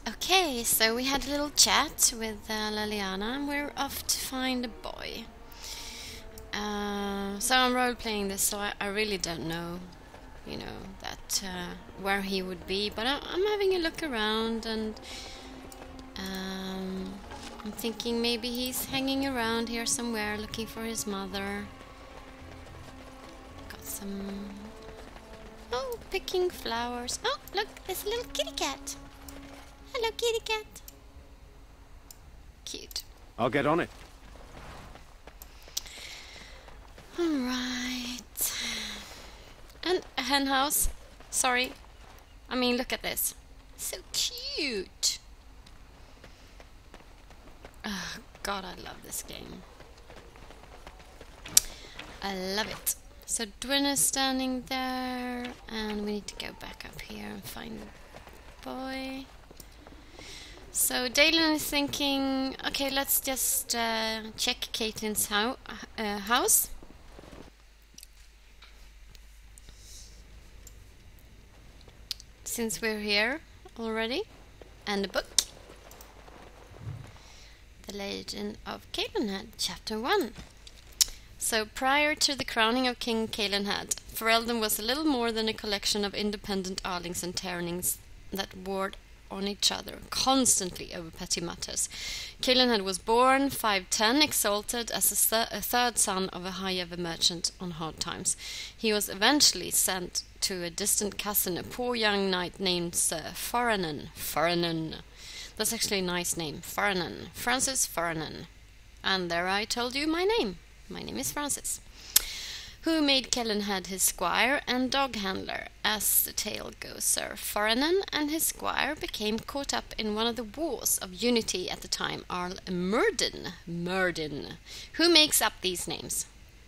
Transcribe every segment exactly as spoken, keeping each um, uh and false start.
Okay, so we had a little chat with uh, Liliana, and we're off to find a boy. Uh, so I'm role playing this, so I, I really don't know, you know, that uh, where he would be. But I, I'm having a look around, and um, I'm thinking maybe he's hanging around here somewhere, looking for his mother. Got some. Oh, picking flowers. Oh, look, there's a little kitty cat. Hello, kitty cat. Cute. I'll get on it. Alright. And a hen house. Sorry. I mean, look at this. So cute. Oh, God, I love this game. I love it. So Dwin is standing there, and we need to go back up here and find the boy. So Dalen is thinking, okay, let's just uh, check Caitlin's hou uh, house. Since we're here already. And the book. The Legend of Calenhead, Chapter one. So prior to the crowning of King Calenhead, Ferelden was a little more than a collection of independent Arlings and Tyrnings that warred on each other, constantly over petty matters. Calenhead was born five ten, exalted as a, th a third son of a high-ever merchant on hard times. He was eventually sent to a distant cousin, a poor young knight named Sir Foranen. Foranen. That's actually a nice name. Foranen. Francis Foranen. And there I told you my name. My name is Francis. Who made Calenhead his squire and dog handler. As the tale goes, Sir Foranen and his squire became caught up in one of the wars of unity at the time. Arl Murdin. Murdin. Who makes up these names?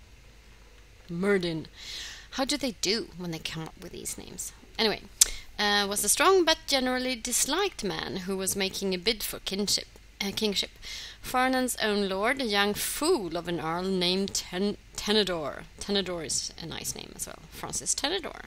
Murdin. How do they do when they come up with these names? Anyway, uh, was a strong but generally disliked man who was making a bid for kinship. Uh, kingship. Farnan's own lord, a young fool of an earl named Ten Tenedor. Tenedor is a nice name as well. Francis Tenedor.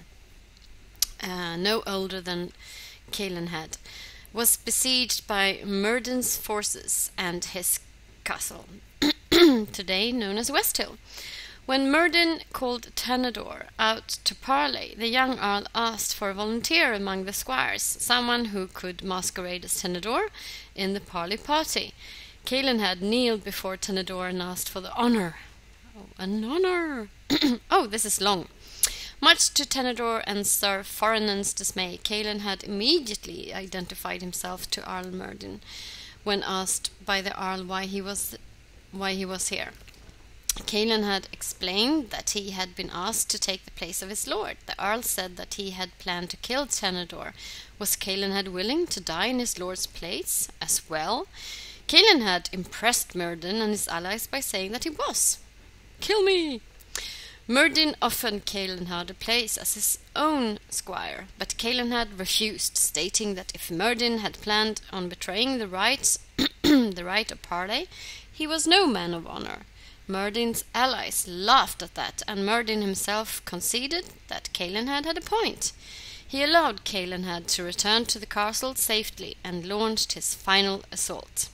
Uh, no older than Calenhead, was besieged by Murdin's forces and his castle, today known as Westhill. When Murdin called Tenedor out to parley, the young earl asked for a volunteer among the squires, someone who could masquerade as Tenedor in the parley party. Calenhead kneeled before Tenedor and asked for the honor. Oh, an honor! Oh, this is long. Much to Tenedor and Sir Foranen's dismay, Calenhead immediately identified himself to Arl Murdin when asked by the Earl why he was why he was here. Calenhead explained that he had been asked to take the place of his lord. The Earl said that he had planned to kill Tenedor. Was Calenhead willing to die in his lord's place as well? Calenhead impressed Murdin and his allies by saying that he was. Kill me! Murdin offered Calenhead a place as his own squire, but Calenhead refused, stating that if Murdin had planned on betraying the rights, the right of parley, he was no man of honor. Murdin's allies laughed at that, and Murdin himself conceded that Calenhead had a point. He allowed Calenhead to return to the castle safely and launched his final assault.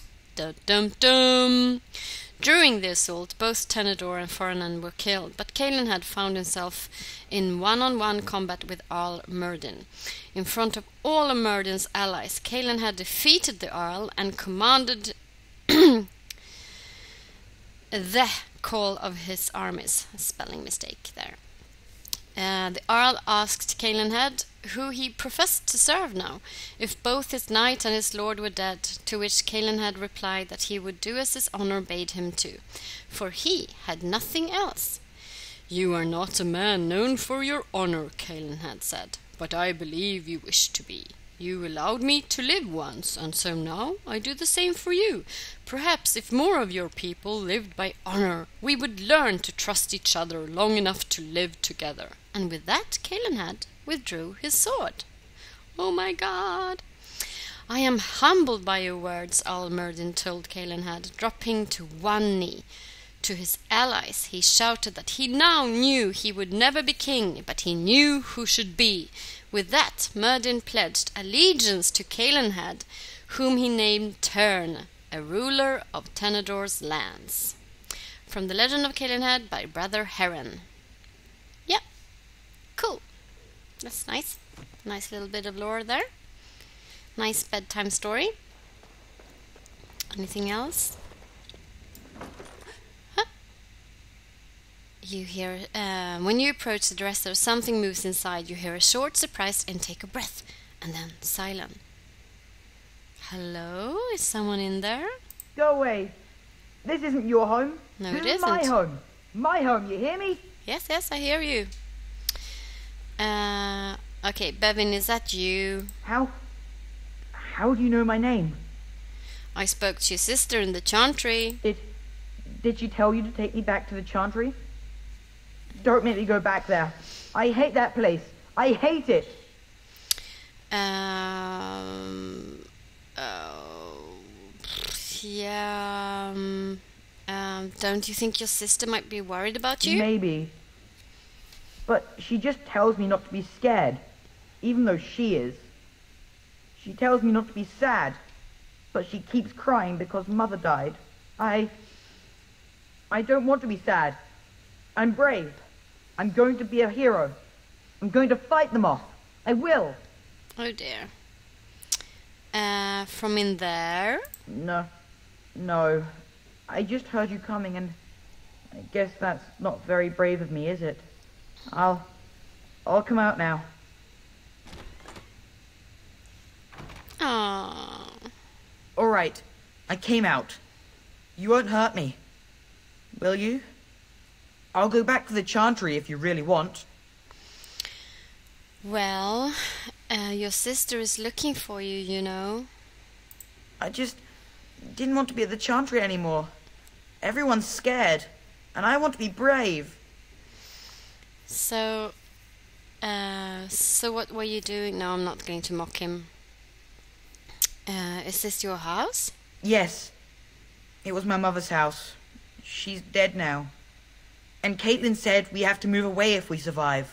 Dum-dum-dum! During the assault, both Tenedor and Foranen were killed, but Calenhead found himself in one-on-one combat with Arl Murdin. In front of all of Murdin's allies, Calenhead defeated the Earl and commanded the call of his armies. Spelling mistake there. Uh, the Earl asked Calenhead who he professed to serve now, if both his knight and his lord were dead, to which Calenhead replied that he would do as his honour bade him to, for he had nothing else. "You are not a man known for your honour," Calenhead said, "but I believe you wish to be. You allowed me to live once, and so now I do the same for you. Perhaps if more of your people lived by honour, we would learn to trust each other long enough to live together." And with that, Calenhead withdrew his sword. Oh my God! "I am humbled by your words," Arl Murdin told Calenhead, dropping to one knee. To his allies he shouted that he now knew he would never be king, but he knew who should be. With that, Myrddin pledged allegiance to Calenhad, whom he named Tern, a ruler of Tenedor's lands. From the Legend of Calenhad by Brother Heron. Yeah, cool. That's nice. Nice little bit of lore there. Nice bedtime story. Anything else? Huh? You hear, uh, when you approach the dresser, something moves inside. You hear a short, surprised intake of breath, and then silent. Hello? Is someone in there? Go away. This isn't your home. No, this it is my isn't. home. My home, you hear me? Yes, yes, I hear you. Uh, okay, Bevin, is that you? How... How do you know my name? I spoke to your sister in the chantry. Did... Did she tell you to take me back to the chantry? Don't make me go back there. I hate that place. I hate it. Um... Oh... Yeah... Um, um, don't you think your sister might be worried about you? Maybe. But she just tells me not to be scared, even though she is. She tells me not to be sad, but she keeps crying because Mother died. I... I don't want to be sad. I'm brave. I'm going to be a hero. I'm going to fight them off. I will. Oh dear. Uh, from in there? No. No. I just heard you coming and I guess that's not very brave of me, is it? I'll... I'll come out now. Aww. All right. I came out. You won't hurt me. Will you? I'll go back to the chantry if you really want. Well, uh, your sister is looking for you, you know. I just didn't want to be at the chantry anymore. Everyone's scared, and I want to be brave. So, uh, so what were you doing? No, I'm not going to mock him. Uh, is this your house? Yes. It was my mother's house. She's dead now. And Caitlin said we have to move away if we survive.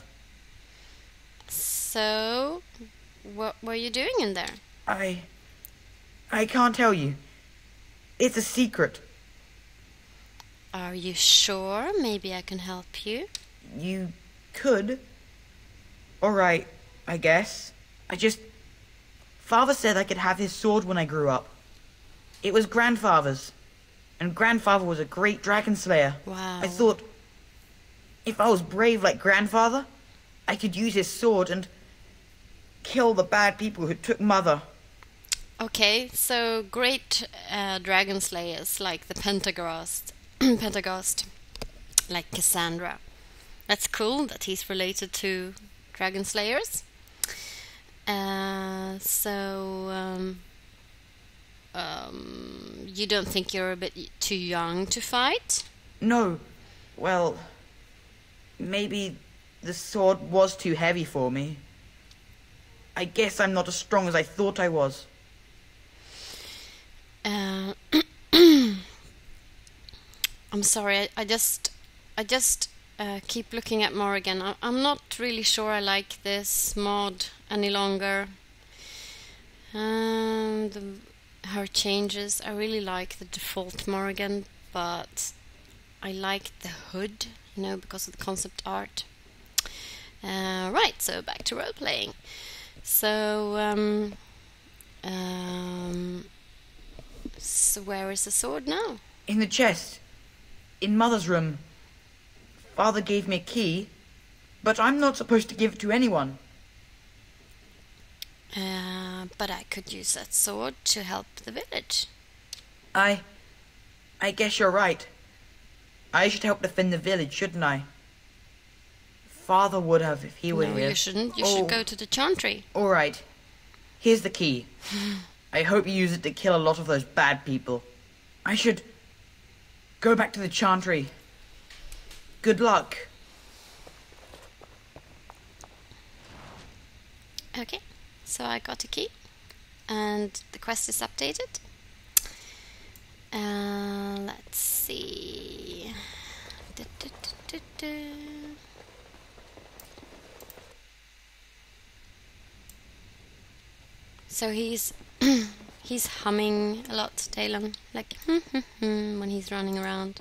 So, what were you doing in there? I... I can't tell you. It's a secret. Are you sure? Maybe I can help you. You could. All right, I guess. I just... Father said I could have his sword when I grew up. It was grandfather's. And grandfather was a great dragon slayer. Wow. I thought, if I was brave like grandfather, I could use his sword and kill the bad people who took Mother. Okay, so great uh, dragon slayers like the Pentagast, Pentagast, like Cassandra. That's cool that he's related to dragon slayers. Uh, so, um, um, you don't think you're a bit too young to fight? No. Well, maybe the sword was too heavy for me. I guess I'm not as strong as I thought I was. Uh, I'm sorry. I, I just, I just uh, keep looking at Morrigan. I, I'm not really sure I like this mod any longer. Um, the, her changes. I really like the default Morrigan, but I like the hood, you know, because of the concept art. Uh, right. So back to role playing. So, um, um. So where is the sword now? In the chest. In Mother's room. Father gave me a key, but I'm not supposed to give it to anyone. Uh, but I could use that sword to help the village. I... I guess you're right. I should help defend the village, shouldn't I? Father would have if he were no, here. you shouldn't. You oh. should go to the chantry. All right. Here's the key. I hope you use it to kill a lot of those bad people. I should go back to the chantry. Good luck. Okay, so I got a key, and the quest is updated. Uh, let's see. Du, du, du, du, du. So he's he's humming a lot, Talon, like when he's running around.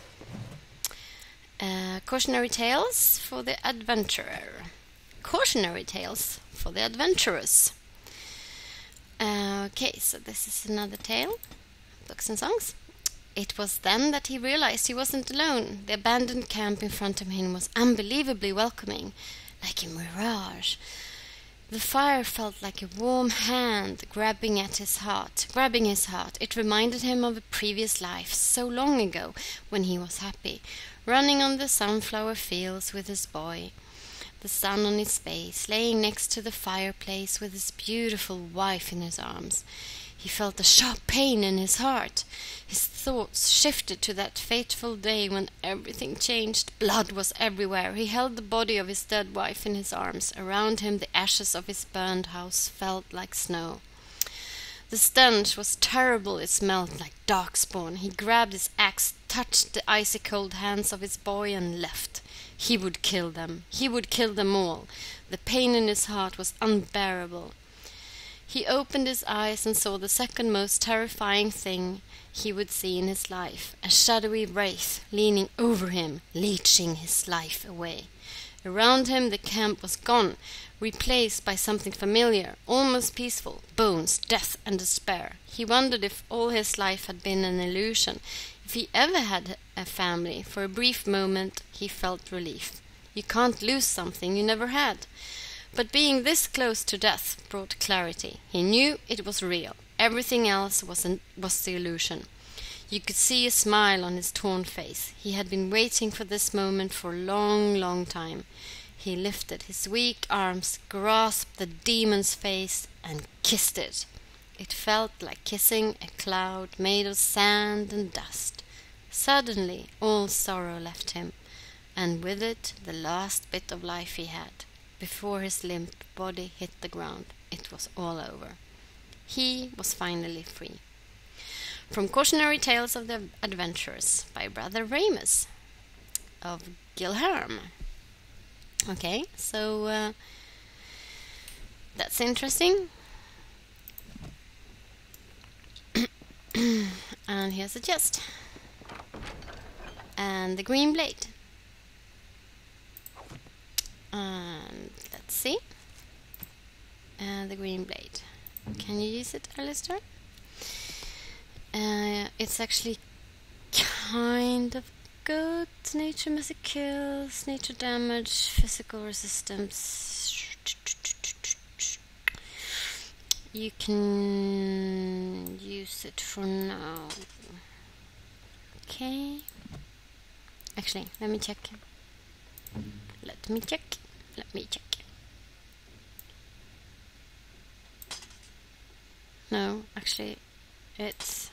Uh, cautionary tales for the adventurer. Cautionary tales for the adventurous. Uh, okay, so this is another tale. Books and songs. It was then that he realized he wasn't alone. The abandoned camp in front of him was unbelievably welcoming, like a mirage. The fire felt like a warm hand grabbing at his heart, grabbing his heart. It reminded him of a previous life, so long ago, when he was happy, running on the sunflower fields with his boy, the sun on his face, laying next to the fireplace with his beautiful wife in his arms. He felt a sharp pain in his heart. His thoughts shifted to that fateful day when everything changed. Blood was everywhere. He held the body of his dead wife in his arms. Around him the ashes of his burned house felt like snow. The stench was terrible. It smelled like darkspawn. He grabbed his axe, touched the icy cold hands of his boy and left. He would kill them. He would kill them all. The pain in his heart was unbearable. He opened his eyes and saw the second most terrifying thing he would see in his life, a shadowy wraith leaning over him, leeching his life away. Around him the camp was gone, replaced by something familiar, almost peaceful, bones, death and despair. He wondered if all his life had been an illusion, if he ever had a family. For a brief moment he felt relief. You can't lose something you never had. But being this close to death brought clarity. He knew it was real. Everything else was, an, was the illusion. You could see a smile on his torn face. He had been waiting for this moment for a long, long time. He lifted his weak arms, grasped the demon's face, and kissed it. It felt like kissing a cloud made of sand and dust. Suddenly, all sorrow left him, and with it the last bit of life he had. Before his limp body hit the ground, it was all over. He was finally free. From Cautionary Tales of the Adventurers by Brother Ramus of Gilherm. Okay, so uh, that's interesting. And here's a chest. And the green blade. And let's see. And the green blade. Can you use it, Alistair? Uh, it's actually kind of good. Nature magic kills, nature damage, physical resistance. You can use it for now. Okay. Actually, let me check. Let me check. Let me check. No, actually, it's...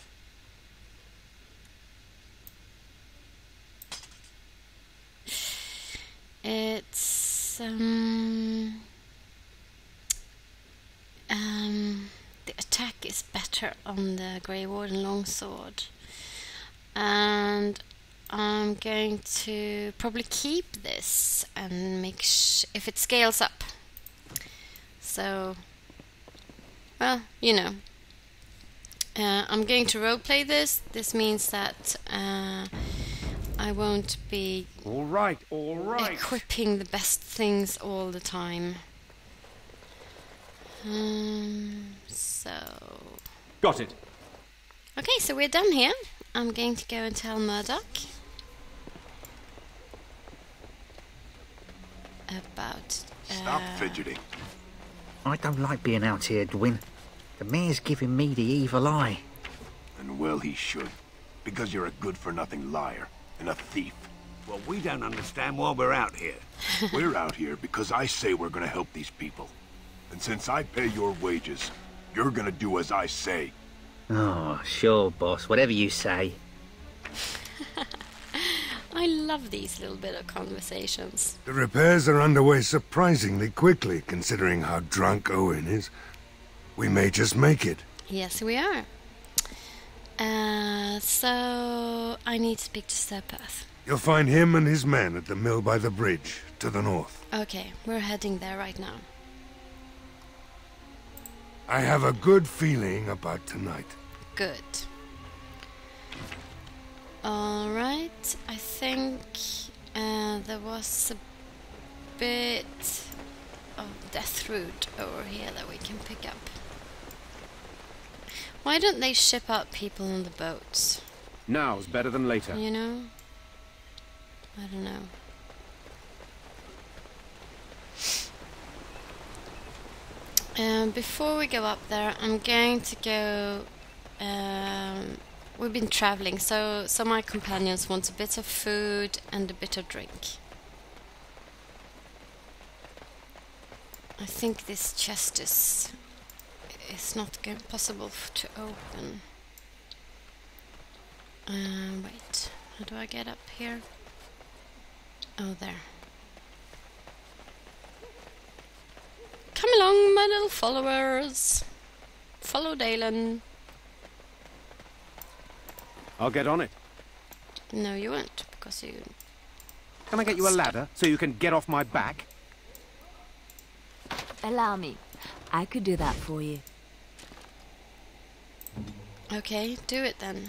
It's... Um, um, the attack is better on the Grey Warden Longsword. And I'm going to probably keep this and make sh if it scales up. So, well, you know, uh, I'm going to roleplay this. This means that uh, I won't be all right, all right. equipping the best things all the time. Um, so, got it. Okay, so we're done here. I'm going to go and tell Murdoch about... Uh, Stop fidgeting. I don't like being out here, Dwyn. The mayor's giving me the evil eye. And well he should. Because you're a good-for-nothing liar and a thief. Well, we don't understand why we're out here. We're out here because I say we're gonna help these people. And since I pay your wages, you're gonna do as I say. Oh, sure, boss. Whatever you say. I love these little bit of conversations. The repairs are underway surprisingly quickly, considering how drunk Owen is. We may just make it. Yes, we are. Uh, so, I need to speak to Sir Perth. You'll find him and his men at the mill by the bridge, to the north. Okay, we're heading there right now. I have a good feeling about tonight. Good. Alright, I think uh, there was a bit of death root over here that we can pick up. Why don't they ship out people on the boats? Now's better than later. You know? I don't know. Um, before we go up there, I'm going to go... Um, we've been traveling, so some of my companions want a bit of food and a bit of drink. I think this chest is... It's not g possible f to open. Uh, wait, how do I get up here? Oh, there. Come along, my little followers. Follow Dalen. I'll get on it. No, you won't, because you... Can I get you a ladder so you can get off my back? Allow me. I could do that for you. Okay, do it then.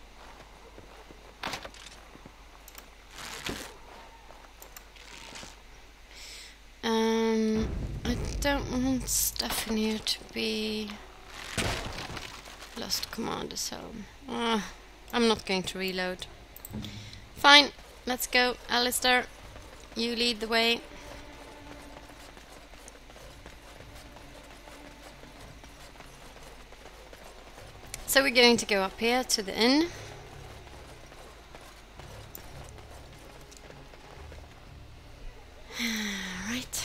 Um, I don't want stuff in here to be lost commander's home. Uh, I'm not going to reload. Fine, let's go. Alistair, you lead the way. So we're going to go up here to the inn. Right.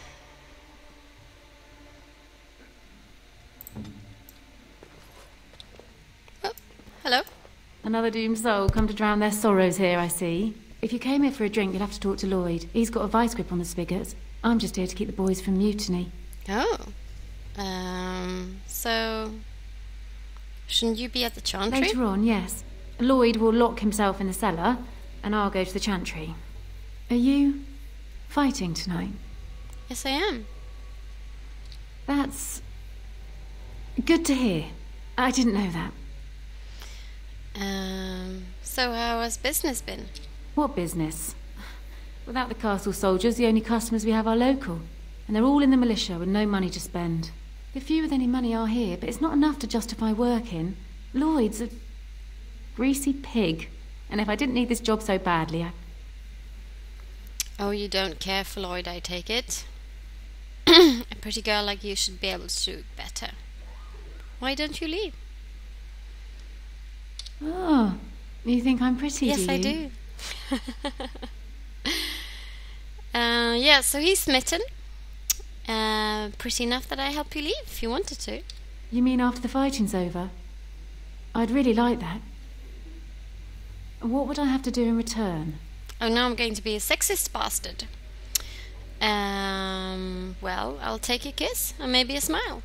Oh, hello. Another doomed soul come to drown their sorrows here, I see. If you came here for a drink, you'd have to talk to Lloyd. He's got a vice grip on the spigots. I'm just here to keep the boys from mutiny. Oh. Um, so... Shouldn't you be at the chantry? Later on, yes. Lloyd will lock himself in the cellar, and I'll go to the chantry. Are you fighting tonight? Yes, I am. That's good to hear. I didn't know that. Um, so how has business been? What business? Without the castle soldiers, the only customers we have are local, and they're all in the militia with no money to spend. The few with any money are here, but it's not enough to justify working. Lloyd's a greasy pig, and if I didn't need this job so badly, I... Oh, you don't care for Lloyd, I take it? A pretty girl like you should be able to do better. Why don't you leave? Oh, you think I'm pretty, yes, do I you? do. uh, yeah, so he's smitten. Uh, pretty enough that I help you leave if you wanted to. You mean after the fighting's over? I'd really like that. What would I have to do in return? Oh, now I'm going to be a sexist bastard. Um, well, I'll take a kiss and maybe a smile.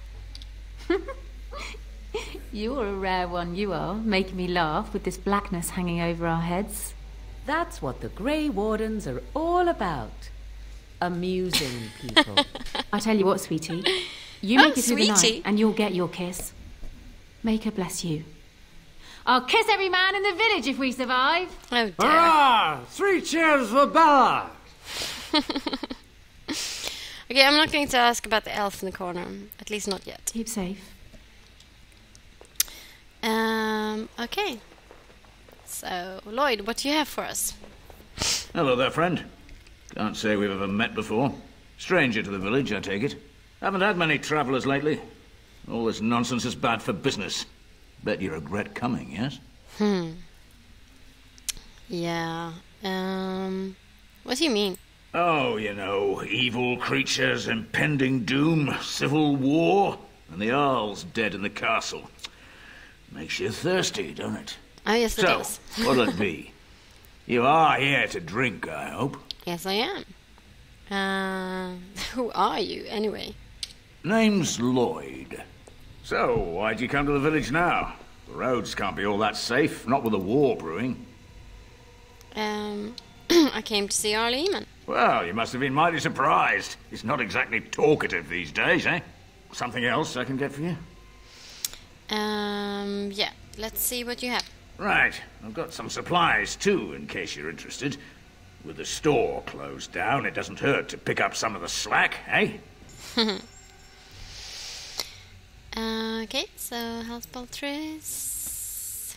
You're a rare one, you are, making me laugh with this blackness hanging over our heads. That's what the Grey Wardens are all about. Amusing people. I tell you what, sweetie. You make Oh, it through the sweetie. night and you'll get your kiss. Make her bless you. I'll kiss every man in the village if we survive. Oh, dear. Hurrah! Three cheers for Bella! Okay, I'm not going to ask about the elf in the corner. At least not yet. Keep safe. Um, okay. So, Lloyd, what do you have for us? Hello there, friend. Can't say we've ever met before. Stranger to the village, I take it. Haven't had many travellers lately. All this nonsense is bad for business. Bet you regret coming, yes? Hmm. Yeah. Um, what do you mean? Oh, you know, evil creatures, impending doom, civil war, and the Earl's dead in the castle. Makes you thirsty, don't it? Oh, yes, it So, does. what'll it be? You are here to drink, I hope. Yes, I am. Uh, who are you, anyway? Name's Lloyd. So, why'd you come to the village now? The roads can't be all that safe, not with a war brewing. Um, I came to see Arl Eamon. Well, you must have been mighty surprised. He's not exactly talkative these days, eh? Something else I can get for you? Um, yeah. Let's see what you have. Right. I've got some supplies, too, in case you're interested. With the store closed down, it doesn't hurt to pick up some of the slack, eh? uh, okay, so health poultice.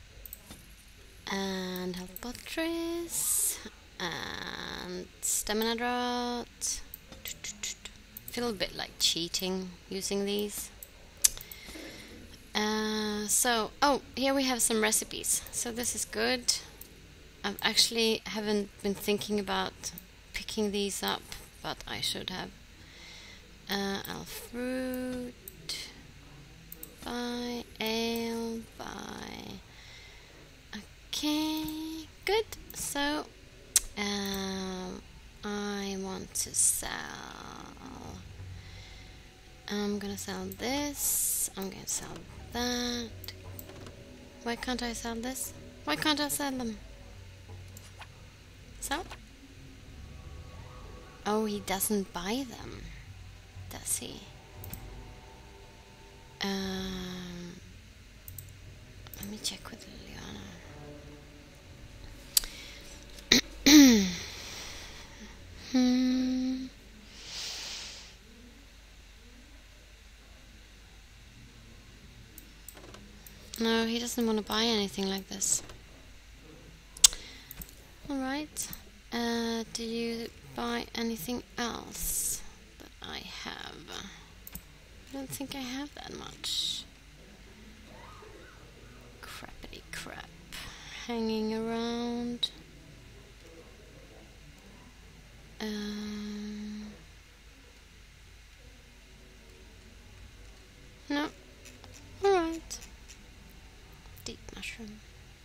And health poultice. And stamina draught. Feel a bit like cheating using these. Uh, so, oh, here we have some recipes. So this is good. I actually haven't been thinking about picking these up, but I should have. Uh, I'll fruit. Buy ale. Buy. Okay, good. So, um, I want to sell. I'm gonna sell this. I'm gonna sell that. Why can't I sell this? Why can't I sell them? So? Oh, he doesn't buy them, does he? Um, let me check with Liliana. hmm. No, he doesn't want to buy anything like this. Alright. Uh, do you buy anything else that I have? I don't think I have that much. Crappity crap. Hanging around. Um, no. Alright. Deep mushroom.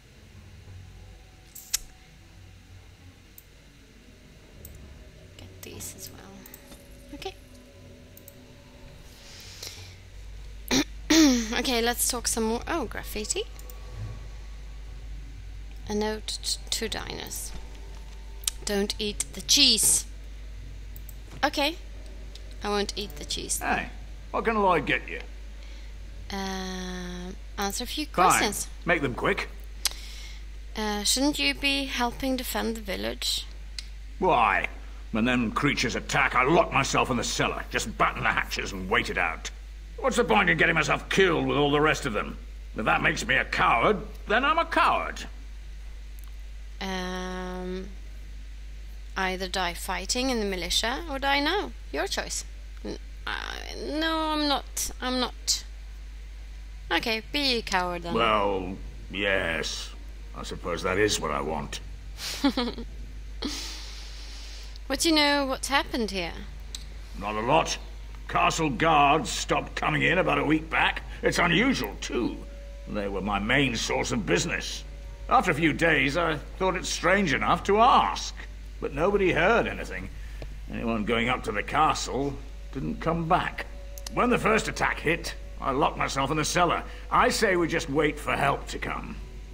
Get these as well. Okay. Okay, let's talk some more. Oh, graffiti. A note t- to diners. Don't eat the cheese. Okay. I won't eat the cheese. Hey, what can I get you? Um, answer a few Fine. questions. Make them quick. Uh, shouldn't you be helping defend the village? Why? When them creatures attack, I lock myself in the cellar. Just batten the hatches and wait it out. What's the point in getting myself killed with all the rest of them? If that makes me a coward, then I'm a coward. Um, either die fighting in the militia or die now. Your choice. N- uh, no, I'm not. I'm not. Okay, be a coward then. Well, yes. I suppose that is what I want. What do you know what's happened here? Not a lot. Castle guards stopped coming in about a week back. It's unusual, too. They were my main source of business. After a few days, I thought it strange enough to ask. But nobody heard anything. Anyone going up to the castle didn't come back. When the first attack hit, I locked myself in the cellar. I say we just wait for help to come.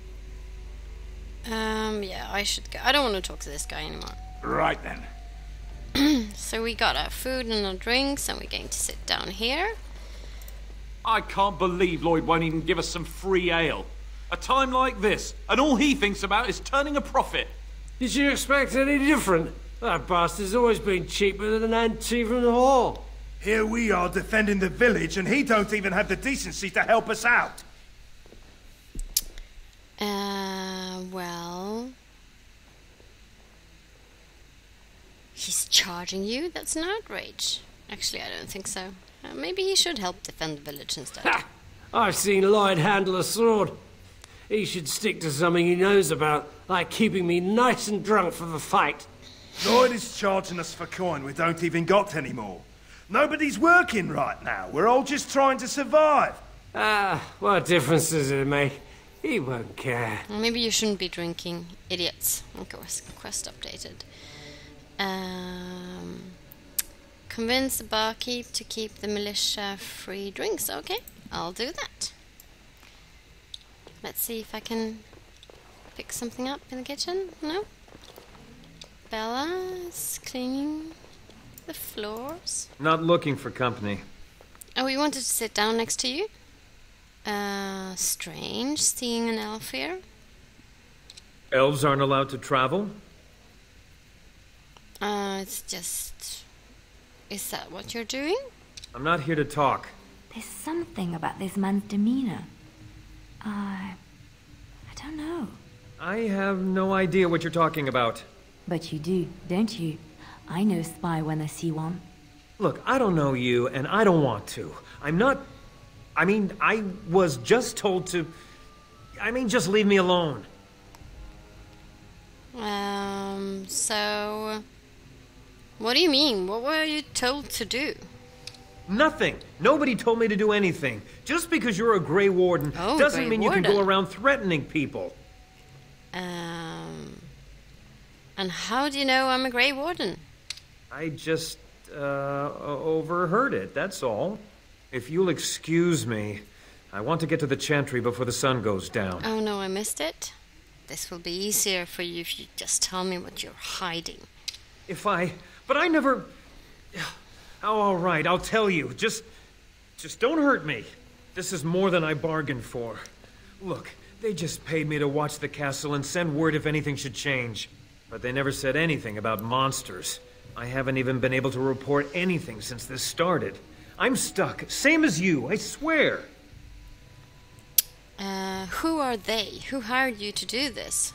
Um, yeah, I should go. I don't want to talk to this guy anymore. Right then. So we got our food and our drinks, and we're going to sit down here. I can't believe Lloyd won't even give us some free ale. A time like this, and all he thinks about is turning a profit. Did you expect any different? That bastard's always been cheaper than Auntie from the hall. Here we are defending the village, and he don't even have the decency to help us out. Uh, well... He's charging you? That's an outrage. Actually, I don't think so. Uh, maybe he should help defend the village instead. Ha! I've seen Lloyd handle a sword. He should stick to something he knows about, like keeping me nice and drunk for the fight. Lloyd is charging us for coin we don't even got anymore. Nobody's working right now. We're all just trying to survive. Ah, what difference does it make? He won't care. Well, maybe you shouldn't be drinking, idiots. Of course, quest updated. Um, convince the barkeep to keep the militia free drinks. Okay, I'll do that. Let's see if I can pick something up in the kitchen. No? Bella's cleaning the floors. Not looking for company. Oh, we wanted to sit down next to you. Uh, strange seeing an elf here. Elves aren't allowed to travel? Uh, it's just... Is that what you're doing? I'm not here to talk. There's something about this man's demeanor. Uh, I don't know. I have no idea what you're talking about. But you do, don't you? I know spy when I see one. Look, I don't know you, and I don't want to. I'm not... I mean, I was just told to... I mean, just leave me alone. Um, so... What do you mean? What were you told to do? Nothing. Nobody told me to do anything. Just because you're a Grey Warden oh, doesn't Grey mean Warden. you can go around threatening people. Um... And how do you know I'm a Grey Warden? I just, uh, overheard it, that's all. If you'll excuse me, I want to get to the Chantry before the sun goes down. Oh no, I missed it. This will be easier for you if you just tell me what you're hiding. If I... But I never... Oh, all right, I'll tell you. Just... Just don't hurt me. This is more than I bargained for. Look, they just paid me to watch the castle and send word if anything should change. But they never said anything about monsters. I haven't even been able to report anything since this started. I'm stuck, same as you, I swear. Uh, who are they? Who hired you to do this?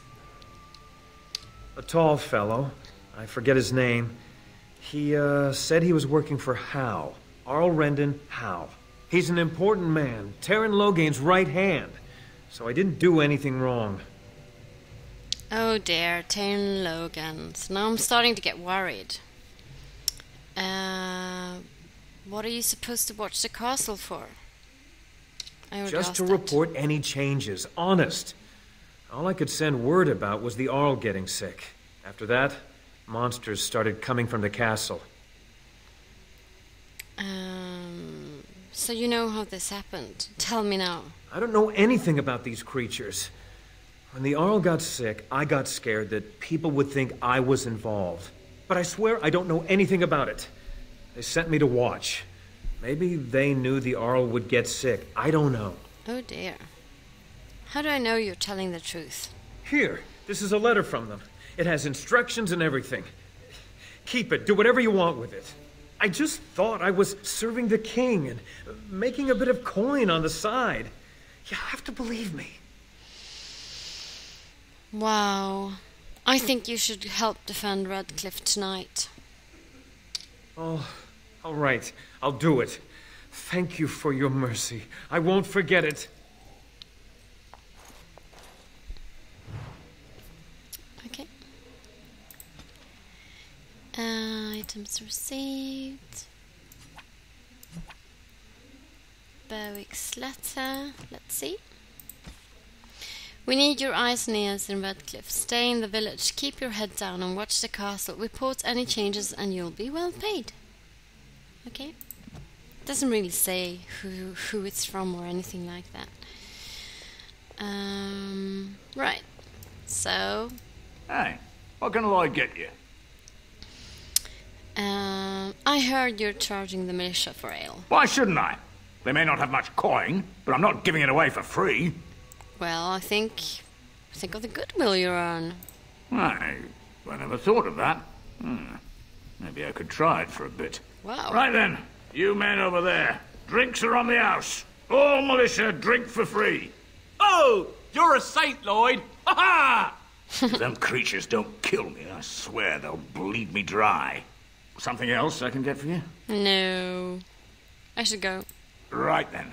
A tall fellow. I forget his name. He, uh, said he was working for Hal. Arl Rendon Hal. He's an important man, Terran Loghain's right hand. So I didn't do anything wrong. Oh dear, Terran Loghain. So now I'm starting to get worried. Uh, what are you supposed to watch the castle for? I would Just ask to that. report any changes, honest. All I could send word about was the Arl getting sick. After that, monsters started coming from the castle. Um, so you know how this happened. Tell me now. I don't know anything about these creatures. When the Arl got sick, I got scared that people would think I was involved. But I swear I don't know anything about it. They sent me to watch. Maybe they knew the Arl would get sick. I don't know. Oh dear. How do I know you're telling the truth? Here, this is a letter from them. It has instructions and everything. Keep it. Do whatever you want with it. I just thought I was serving the king and making a bit of coin on the side. You have to believe me. Wow. I think you should help defend Redcliffe tonight. Oh, all right. I'll do it. Thank you for your mercy. I won't forget it. Okay. Uh, items received. Berwick's letter. Let's see. We need your eyes and ears in Redcliffe. Stay in the village, keep your head down and watch the castle. Report any changes and you'll be well paid. Okay. Doesn't really say who who it's from or anything like that. Um, right. So... Hey, what can I get you? Um, I heard you're charging the militia for ale. Why shouldn't I? They may not have much coin, but I'm not giving it away for free. Well, I think... Think of the goodwill you earn. I, I never thought of that. Hmm. Maybe I could try it for a bit. Wow. Right then, you men over there. Drinks are on the house. All militia drink for free. Oh, you're a saint, Lloyd. Ha ha! If them creatures don't kill me, I swear they'll bleed me dry. Something else I can get for you? No. I should go. Right then.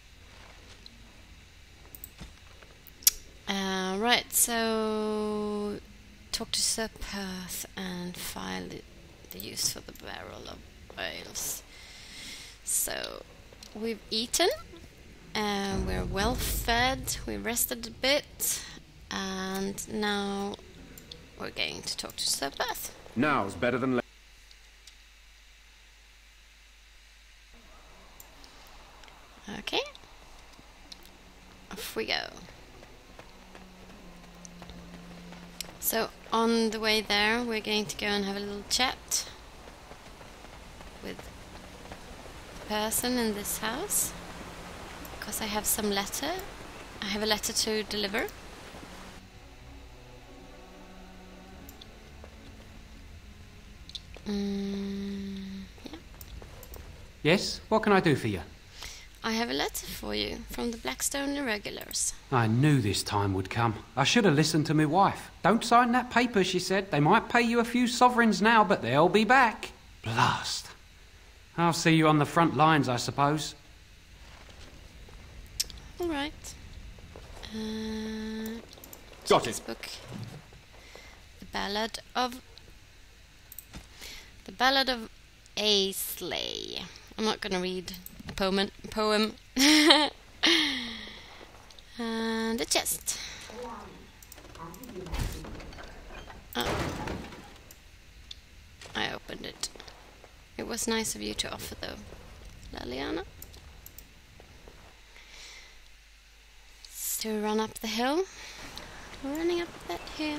Uh, right, so... Talk to Sir Perth and file the, the use for the barrel of ales. So, we've eaten. Uh, we're well fed. We rested a bit. And now we're going to talk to Sir Perth. Now's better than later. Okay. Off we go. So, on the way there, we're going to go and have a little chat with person in this house. Because I have some letter. I have a letter to deliver. Mm, yeah. Yes? What can I do for you? I have a letter for you from the Blackstone Irregulars. I knew this time would come. I should have listened to my wife. Don't sign that paper, she said. They might pay you a few sovereigns now, but they'll be back. Blast. I'll see you on the front lines, I suppose. All right. Uh, Got this it. book. The Ballad of... The Ballad of Aisley. I'm not going to read a poem. poem. And the chest. Oh. I opened it. It was nice of you to offer, though, Leliana. So run up the hill. Running up that hill.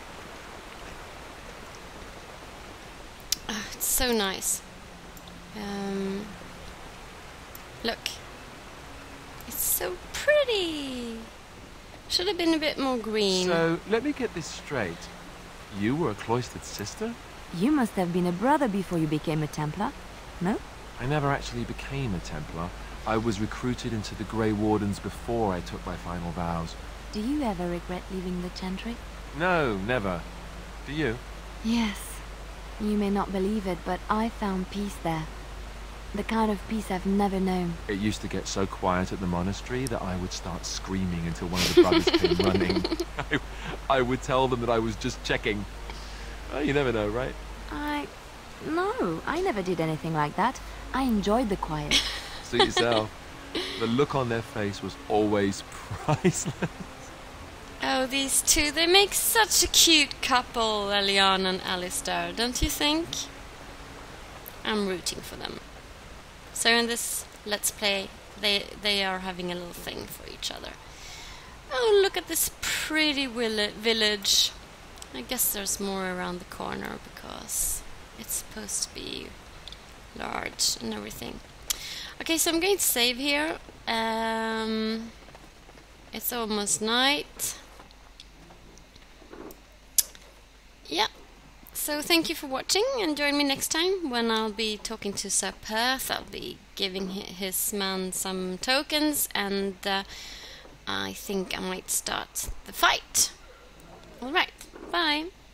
Oh, it's so nice. Um, look. It's so pretty. Should have been a bit more green. So, let me get this straight. You were a cloistered sister? You must have been a brother before you became a Templar, no? I never actually became a Templar. I was recruited into the Grey Wardens before I took my final vows. Do you ever regret leaving the Chantry? No, never. Do you? Yes. You may not believe it, but I found peace there. The kind of peace I've never known. It used to get so quiet at the monastery that I would start screaming until one of the brothers came running. I, I would tell them that I was just checking. Oh, you never know, right? I... No, I never did anything like that. I enjoyed the quiet. Suit yourself. The look on their face was always priceless. Oh, these two, they make such a cute couple, Eliana and Alistair, don't you think? I'm rooting for them. So in this Let's Play, they they are having a little thing for each other. Oh, look at this pretty will- village. I guess there's more around the corner because it's supposed to be large and everything. Okay, so I'm going to save here. Um, it's almost night. Yeah. So thank you for watching, and join me next time when I'll be talking to Sir Perth. I'll be giving his man some tokens, and uh, I think I might start the fight. Alright, bye.